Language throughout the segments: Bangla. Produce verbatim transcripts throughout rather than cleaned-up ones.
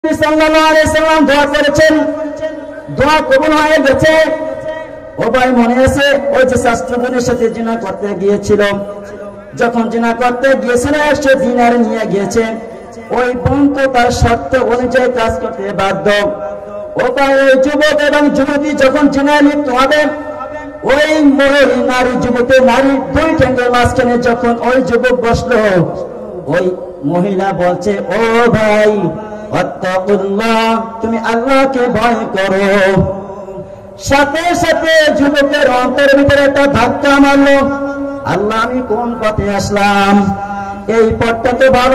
সাল্লাল্লাহু আলাইহি সাল্লাম দোয়া করেছেন, দোয়া কবুল হয়ে গেছে। ও ভাই মনে আছে ওই যে শাস্ত্রগুলির সাথে জিনা করতে গিয়েছিল, যখন জিনা করতে গিয়েছিল একশো দিনার নিয়ে গিয়েছে, ওই বোন তো তার শর্ত অনুযায়ী কাজ করতে বাধ্য। ও ভাই ওই যুবক এবং যুবতী যখন জিনায় লিপ্ত হবে, ওই মহিলা নারী যুবতী নারী দুই ঠ্যাঙ্গের মাঝখানে যখন ওই যুবক বসলো, ওই মহিলা বলছে, ও ভাই আত্তাকুল্লাহ, তুমি আল্লাহকে ভয় করো। সাথে সাথে যুবকের অন্তরের ভিতরে একটা ধাক্কা মারলো, আল্লাহ আমি কোন পথে আসলাম, এই পথটা তো ভালো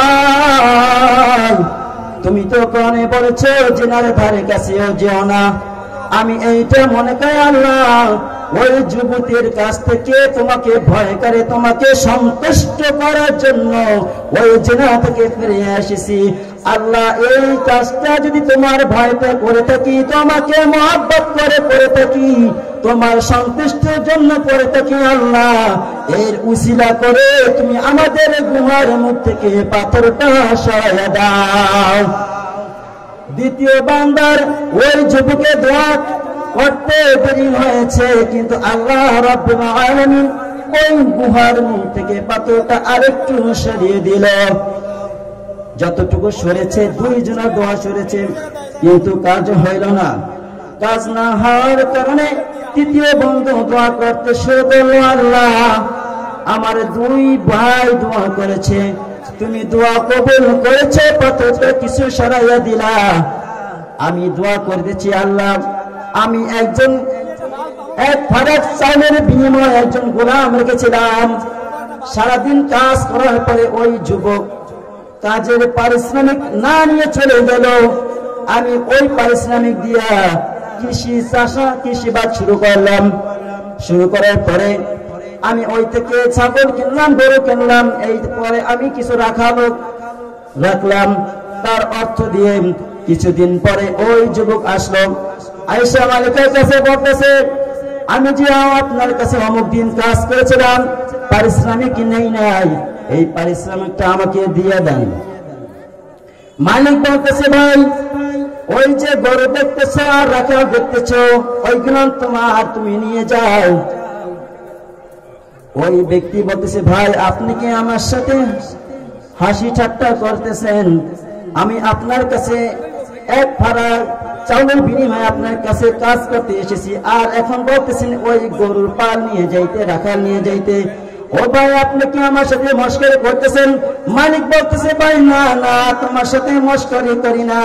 নয়। তুমি তো কোরআনে বলেছো জিনার ধারে কাছেও যেও না। আমি এইটা মনে করি আল্লাহ ওই যুবতীর কাছ থেকে তোমাকে ভয় করে তোমাকে সন্তুষ্ট করার জন্য ওই জিনা থেকে ফিরে এসেছি। আল্লাহ এই কাজটা যদি তোমার ভয়তে করে থাকি, তোমাকে মহব্বত করে করে থাকি, তোমার সন্তুষ্টির জন্য করে থাকি, আল্লাহ এর উসিলা করে তুমি আমাদের গুহার মুখ থেকে পাথরটা সরাইয়া দাও। দ্বিতীয় বান্দার ওই যুবকে দোয়া করতে দেরি হয়েছে, কিন্তু আল্লাহ রাব্বুল আলামিন ওই গুহার মুখ থেকে পাথরটা আরেকটু সরিয়ে দিল। যতটুকু সরেছে দুইজনের দোয়া সরেছে, কিন্তু কাজ হইল না। কাজ না হওয়ার কারণে তৃতীয় বন্ধু দোয়া করতে শুরু করলো, আল্লাহ আমার দুই ভাই দোয়া করেছে, তুমি দোয়া কবুল করেছে, পাথরটা কিছু সরাইয়া দিলা। আমি দোয়া করে দিচ্ছি আল্লাহ, আমি একজন এক ফারাক চাউলের বিনিময়ে একজন গোলাম রেখেছিলাম। সারাদিন কাজ করার পরে ওই যুবক কাজের পারিশ্রমিক না নিয়ে চলে গেল। আমি ওই পারিশ্রমিক দিয়া কৃষি চাষা কৃষিবাদ শুরু করলাম। শুরু করার পরে আমি ওই থেকে ছাগল কিনলাম, গরু কিনলাম, এই পরে আমি কিছু রাখালো রাখলাম। তার অর্থ দিয়ে কিছুদিন পরে ওই যুবক আসলো, আয়েশা মালিকের কাছে বলতেছে, আমি যে আপনার কাছে অমুক দিন কাজ করেছিলাম, পারিশ্রমিক নেই নাই, এই পারিশ্রমিকটা আমাকে দিয়ে দেন। মালিক বলতেছে, ভাই ওই যে গরু দেখতেছ আর রাখাল দেখতেছ, ওইগুলো তোমার, তুমি নিয়ে যাও। ওই ব্যক্তি বলতেছে, ভাই আপনি কি আমার সাথে হাসি ঠাট্টা করতেছেন? আমি আপনার কাছে এক ফাড়া চাউলের বিনিময়ে আপনার কাছে কাজ করতে এসেছি, আর এখন বলতেছেন ওই গরুর পাল নিয়ে যাইতে, রাখাল নিয়ে যাইতে। ও ভাই আপনি কি আমার সাথে মস্করি করতেছেন? মালিক বলতেছে, ভাই না না, তোমার সাথে মস্করি করি না,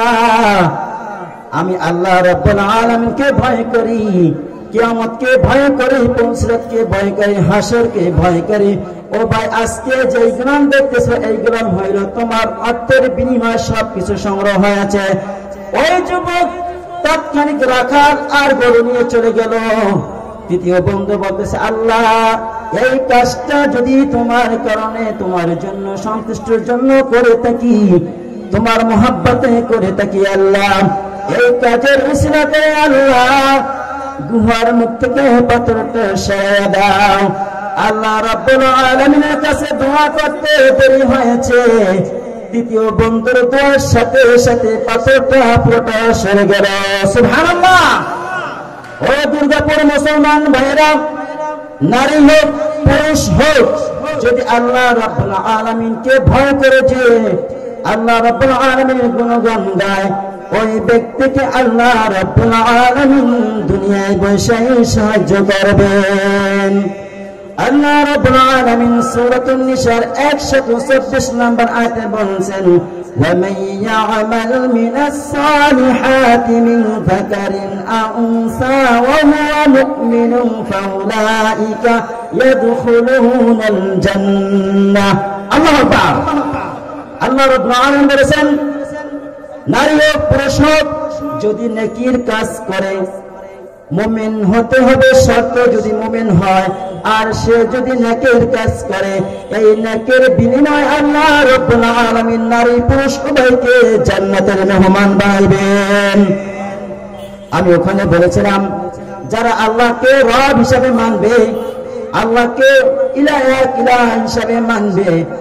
আমি আল্লাহ রাব্বুল আলামিনকে ভয় করি, কিয়ামতকে ভয় করি, পৌঁছরাতকে ভয় করি, হাসরকে ভয় করি। ও ভাই আজকে যে গ্রাম দেখতেছো এই গ্রাম হইল তোমার অর্থের বিনিময়ে সবকিছু সংগ্রহ হয়েছে। ওই যুবক তাৎক্ষণিক রাখাল আর গরু নিয়ে চলে গেল। তৃতীয় বন্ধু বলতেছে, আল্লাহ এই কাজটা যদি তোমার কারণে তোমার জন্য সন্তুষ্টির জন্য করে থাকি, তোমার মহব্বতে করে থাকি, আল্লাহ এই কাজের উসিলা করে আল্লাহ গুহার মুখ থেকে পাথরটা সরিয়ে দাও। আল্লাহ রাব্বুল আলামিনের কাছে দোয়া করতে দেরি হয়েছে, দ্বিতীয় বন্ধুর দোয়ার সাথে সাথে পাথরটা পুরোটা সরে গেল। সুবহানাল্লাহ। ও দুর্গাপুর মুসলমান ভাইরা, নারী হোক পুরুষ হোক, যদি আল্লাহ রাব্বুল আলামিনকে ভয় করে যে আল্লাহ রাব্বুল আলামিনের গুণগান গায়, ওই ব্যক্তিকে আল্লাহ রাব্বুল আলামিন দুনিয়ায় বসে সাহায্য করবেন। আল্লাহ রাব্বুল আলামিন সূরাতুন নিসার একশো চব্বিশ নম্বর আয়াতে বলেছেন, ওয়া মান ইয়া'মাল মিনাস সালিহাতি মিন যাকারিন আও উনসা ওয়া হুয়া মুমিনুন ফাউলাইকা ইয়াদখুলুনাল জান্নাহ। আল্লাহু আকবার। আল্লাহ রাব্বুল আলামিন বলেছেন, নারী হোক পুরুষ হোক যদি নেকির কাজ করে, মুমিন হতে হবে, শর্ত যদি মুমিন হয়, আর সে যদি নেকের কাজ করে, এই নেকের বিনিময়ে আল্লাহ রাব্বুল আলামিন নারী পুরুষ উভয়কে জান্নাতের মেহমান বানাবেন। আমি ওখানে বলেছিলাম, যারা আল্লাহকে রব হিসাবে মানবে, আল্লাহকে ইলাহ ইলাহ হিসাবে মানবে,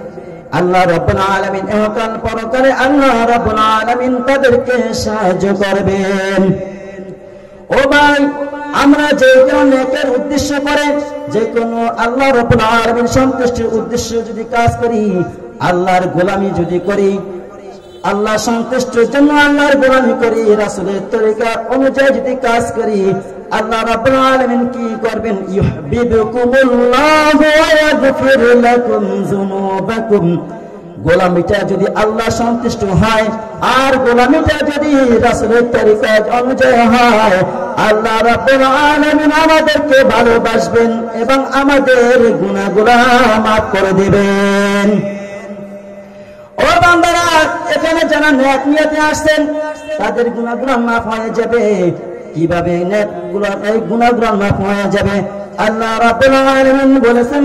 আল্লাহ রাব্বুল আলামিন ইহকাল পরকালে আল্লাহ রাব্বুল আলামিন তাদেরকে সাহায্য করবেন। ও ভাই, আমরা যে কোনো নেকের উদ্দেশ্য করে যে কোনো আল্লাহ রাব্বুল আলামিন সন্তুষ্টির উদ্দেশ্য যদি কাজ করি, আল্লাহর গোলামি যদি করি, আল্লাহ সন্তুষ্টির জন্য আল্লাহর গোলামি করি, রাসূলের তরিকা অনুযায়ী যদি কাজ করি, আল্লাহ রাব্বুল আলামিন কি করবেন? ইউহিব্বুকুমুল্লাহু ওয়া ইয়াগফির লাকুম যুনুবাকুম। গোলামিটা যদি আল্লাহ সন্তুষ্ট হয় আর গোলামিটা যদি রাসূলের তরিকা অনুযায়ী হয়, আল্লাহ রাব্বুল আলামিন আমাদেরকে ভালোবাসবেন এবং আমাদের গুনাহগুলো মাফ করে দিবেন। ও বান্দারা, এখানে যারা নেক নিয়তে আসছেন তাদের গুনাহগুলো মাফ হয়ে যাবে। কিভাবে নেকগুলো এই গুনাহগুলো মাফ হয়ে যাবে? আল্লাহ রাব্বুল আলামিন বলেছেন,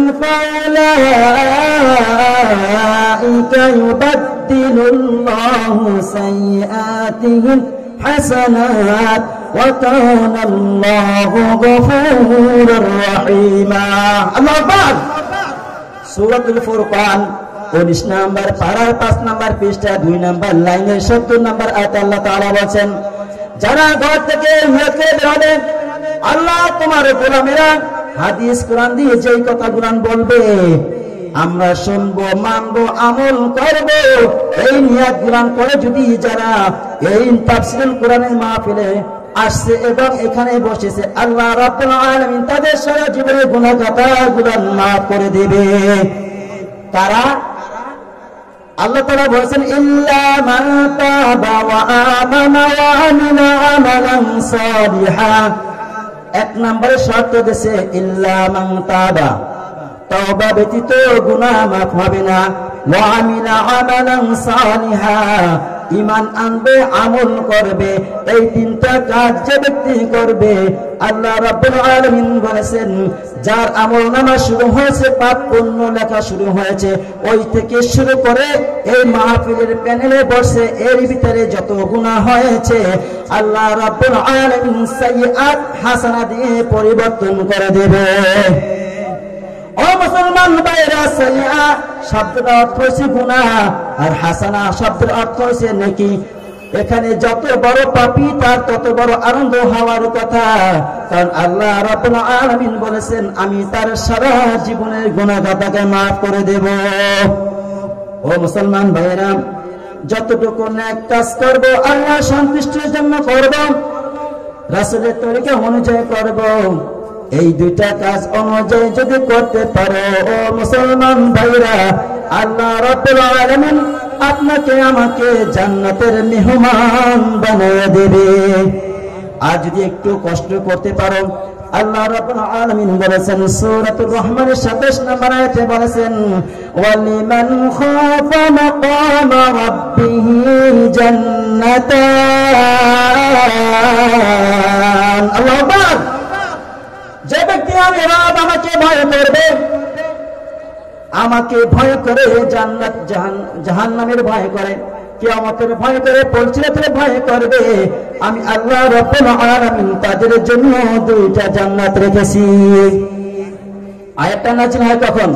ফাউলাইকা ইউবাদদিলুল্লাহু সাইয়্যাতিহিম হাসানাত ওয়া কানাল্লাহু গফুরুর রহিমা। আল্লাহু আকবার। সূরাতুল ফুরকান উনিশ নম্বর পারার পাঁচ নম্বর পৃষ্ঠা দুই নম্বর লাইনের সত্তর নম্বর আয়াতে আল্লাহ তাআলা বলেন, যারা ঘর থেকে বের হবে, আল্লাহ তোমার গোলামেরা হাদিস কোরআন দিয়ে যেই কথা কোরআন বলবে আমরা শুনবো, মানবো, আমল করব, এই নিয়াত কোরআন করে যদি যারা এই তাফসীরুল কোরআনের মাহফিলে আসছে এবং এখানে বসেছে, আল্লাহ রাব্বুল আলামিন তাদের সারা জীবনের গুনাহ খাতাগুলো মাফ করে দিবে। তারা আল্লাহ তাআলা বলেছেন, ইল্লা মান তাবা ওয়া আমানা ওয়া আমিলা আমালান সালিহা। এক নম্বরে শর্ত দিয়েছে ইল্লা মান তাবা, তওবা ব্যতীত গুনাহ মাফ হবে না। ওয়া আমিলা আমালান সালিহা, ঈমান আনবে, আমল করবে। এই তিনটা কাজ যে ব্যক্তি করবে, আল্লাহ রাব্বুল আলামিন বলেছেন যার আমলনামা শুরু হয়েছে, পাপ পুণ্য লেখা শুরু হয়েছে, ওই থেকে শুরু করে এই মাহফিলের প্যানেলে বসে এর ভিতরে যত গুনাহ হয়েছে আল্লাহ রাব্বুল আলামিন সাইয়্যাত হাসানা দিয়ে পরিবর্তন করে দেবে। ও মুসলমান ভাইরা, সাইয়্যা শব্দের অর্থ হচ্ছে গুনাহ আর হাসানা শব্দের অর্থ হচ্ছে নেকি। এখানে যত বড় পাপী তার তত বড় আনন্দ হওয়ার কথা, কারণ আল্লাহ রাব্বুল আলামিন বলেছেন আমি তার সারা জীবনের গুনাহ খাতাকে মাফ করে দেব। ও মুসলমান ভাইরা, যতটুকু নেক কাজ করব আল্লাহ সন্তুষ্টির জন্য করব, রাসূলের তরিকা অনুযায়ী করব। এই দুইটা কাজ অনুযায়ী যদি করতে পারো ও মুসলমান ভাইরা, আল্লাহ রাব্বুল আলামিন আপনাকে আমাকে জান্নাতের মেহমান বানিয়ে দেবে। আর যদি একটু কষ্ট করতে পারো, আল্লাহ রাব্বুল আলামিন বলেছেন সূরাতুর রহমানের সাতাশ নম্বর আয়াতে বলেছেন, ওয়ালিমান খাফা মাকামা রাব্বিহি জান্নাতান। আল্লাহু আকবার। যে ব্যক্তি আমি রব আমাকে ভয় করবে, আমাকে ভয় করে, জান্নাত জাহান্নামের ভয় করে, কিয়ামতের ভয় করে, পরচিরতের ভয় করবে, আমি আল্লাহ রাব্বুল আলামিন তাদের জন্য দুইটা জান্নাত রেখেছি। আয়াতটা নাযিল হয় কখন?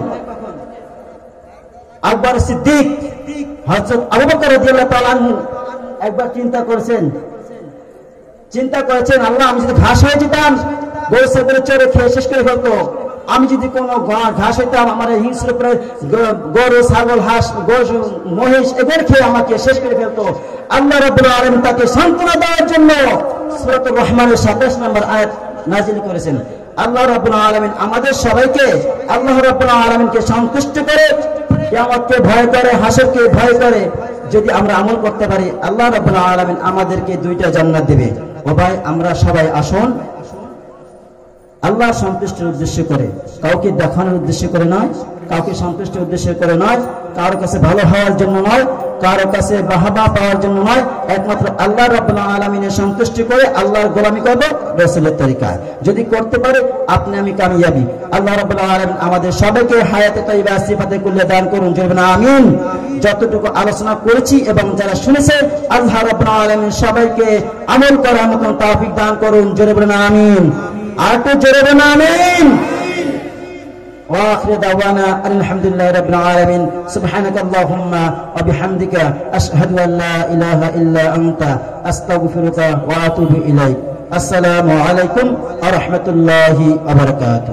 আকবর সিদ্দিক হযরত আবু বকর রাদিয়াল্লাহু তাআলা একবার চিন্তা করেছেন, চিন্তা করেছেন আল্লাহ আমি যদি ঘাস হয়ে যেতাম, গরু ছাগলের চরে খেয়ে শেষ করে ফেলতো, আমি যদি কোনো ঘাস হইতাম আমার হিংস্র প্রায় গরু ছাগল হাঁস মহিষ এদের খেয়ে আমাকে শেষ করে ফেলতো। আল্লাহ রাব্বুল আলামিন তাকে সান্ত্বনা দেওয়ার জন্য সূরাতুর রহমানের সাতাশ নম্বর আয়াত নাযিল করেছেন। আল্লাহ রাব্বুল আলামিন আমাদের সবাইকে আল্লাহ রাব্বুল আলামিনকে সন্তুষ্ট করে, কিয়ামতকে ভয় করে, হাসরকে ভয় করে যদি আমরা আমল করতে পারি, আল্লাহ রাব্বুল আলামিন আমাদেরকে দুইটা জান্নাত দেবে। ও ভাই, আমরা সবাই আসুন আল্লাহ সন্তুষ্টির উদ্দেশ্য করে, কাউকে দেখানোর উদ্দেশ্য করে নয়, কাউকে সন্তুষ্টির উদ্দেশ্য করে নয়, কারোর কাছে ভালো হওয়ার জন্য নয়, কারো কাছে বাহাবা পাওয়ার জন্য নয়, একমাত্র আল্লাহ রাব্বুল আলামিনের সন্তুষ্টি করে আল্লাহর গোলামি করব রাসূলের তরিকায়। যদি করতে পারে আপনি আমি কামিয়াবি। আল্লাহ রাব্বুল আলামিন আমাদের সবাইকে হায়াতে তাইয়্যিবা সিফাতে কুল্লিয়া দান করুন, জোরে আমিন। যতটুকু আলোচনা করেছি এবং যারা শুনেছে আল্লাহ রাব্বুল আলামিন সবাইকে আমল করার মতন তৌফিক দান করুন, জোরে বলুন আমিন। আর তো জোরে বলুন আমিন। وآخر دعوانا الحمد لله رب العالمين سبحانك اللهم وبحمدك أشهد أن لا إله إلا أنت أستغفرك وأتوب إليك السلام عليكم ورحمة الله وبركاته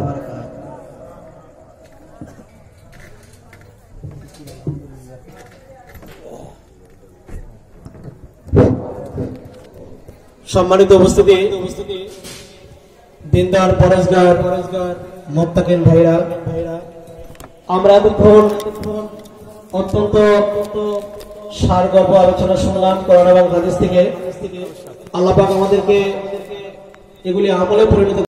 সম্মানিত উপস্থিতি দিনদার পরেশগার মোত্তাকিন ভাইরা আমরা এতক্ষণ অত্যন্ত সারগর্ভ আলোচনা শুনলাম কোরআন এবং হাদিস থেকে। আল্লাহ পাক আমাদেরকে এগুলি আমলে পরিণত